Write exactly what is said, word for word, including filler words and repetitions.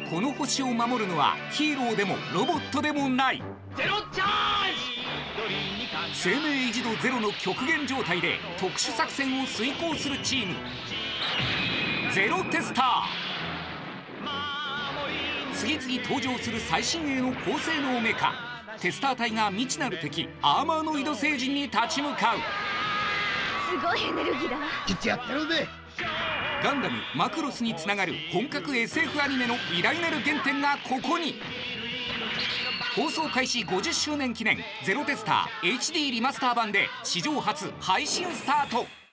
この星を守るのはヒーローでもロボットでもない。 ゼロチャージ。 生命維持度ゼロの極限状態で特殊作戦を遂行するチーム、ゼロテスター。次々登場する最新鋭の高性能メカテスター隊が未知なる敵アーマーノイド星人に立ち向かう。 すごいエネルギーだわ。 きっちやってるぜ。 ガンダムマクロスにつながる本格 エスエフ アニメの偉大なる原点がここに。放送開始ごじゅっしゅうねん記念ゼロテスター エイチディー リマスター版で史上初配信スタート。